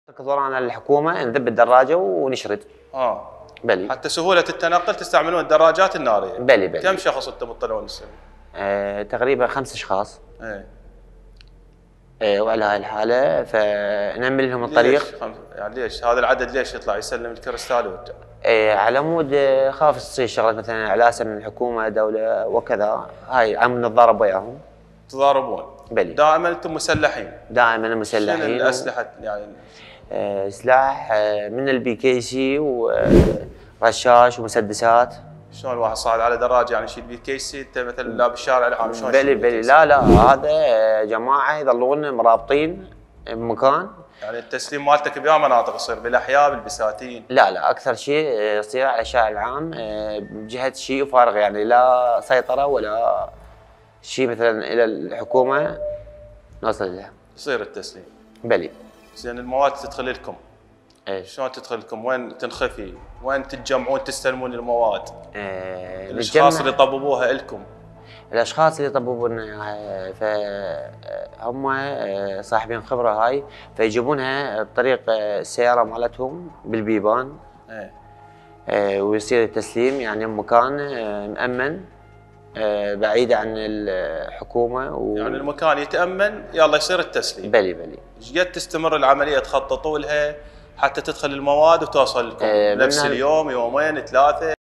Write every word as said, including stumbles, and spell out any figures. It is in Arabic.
ورانا الحكومه نذب الدراجه ونشرد. اه بلي. حتى سهوله التنقل تستعملون الدراجات الناريه. بلي بلي. كم شخص انتم تطلعون السنه؟ آه تقريبا خمس اشخاص. ايه. آه وعلى هاي الحاله فنعمل لهم الطريق. ليش؟ يعني ليش هذا العدد ليش يطلع يسلم الكريستال ويرجع؟ آه على مود آه خاف تصير شغله مثلا على اساس من الحكومه دوله وكذا، هاي عم نتضارب وياهم. تضاربون؟ بلي. دائما انتم مسلحين؟ دائما مسلحين. شنو الاسلحه يعني؟ آه سلاح آه من البي كي سي ورشاش ومسدسات. شلون واحد صاعد على دراجه يعني يشيل بي كي سي انت مثلا لا بالشارع العام شلون؟ بلي بلي لا لا هذا جماعه يظلون مرابطين بمكان. يعني التسليم مالتك بيا مناطق يصير بالاحياء بالبساتين؟ لا لا اكثر شيء يصير على الشارع العام بجهه شيء فارغ، يعني لا سيطره ولا شيء مثلا الى الحكومه نوصل لها. يصير التسليم. بلي. زين المواد تدخل لكم. ايه. شلون تدخل لكم؟ وين تنخفي؟ وين تتجمعون تستلمون المواد؟ ايه الاشخاص اللي طببوها لكم. الاشخاص اللي طببونا اياها فهم صاحبين خبره هاي، فيجيبونها بطريق السياره مالتهم بالبيبان. ايه. ويصير التسليم يعني بمكان مأمن بعيد عن الحكومه و... يعني المكان يتأمن يلا يصير التسليم. بلي بلي. ايش قد تستمر العمليه تخططوا لها حتى تدخل المواد وتوصل لكم؟ نفس اليوم، يومين، ثلاثه؟